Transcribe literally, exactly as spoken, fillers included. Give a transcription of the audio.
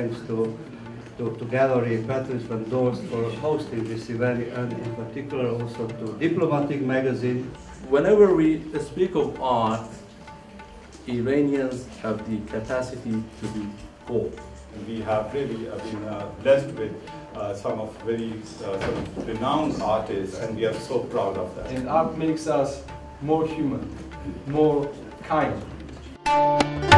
thanks to, to, to Gallery Patrice van Dorst for hosting this event, and in particular also to Diplomatic Magazine. Whenever we speak of art, Iranians have the capacity to be bold. We have really uh, been uh, blessed with uh, some of very uh, some renowned artists, and we are so proud of that. And art makes us more human, more kind.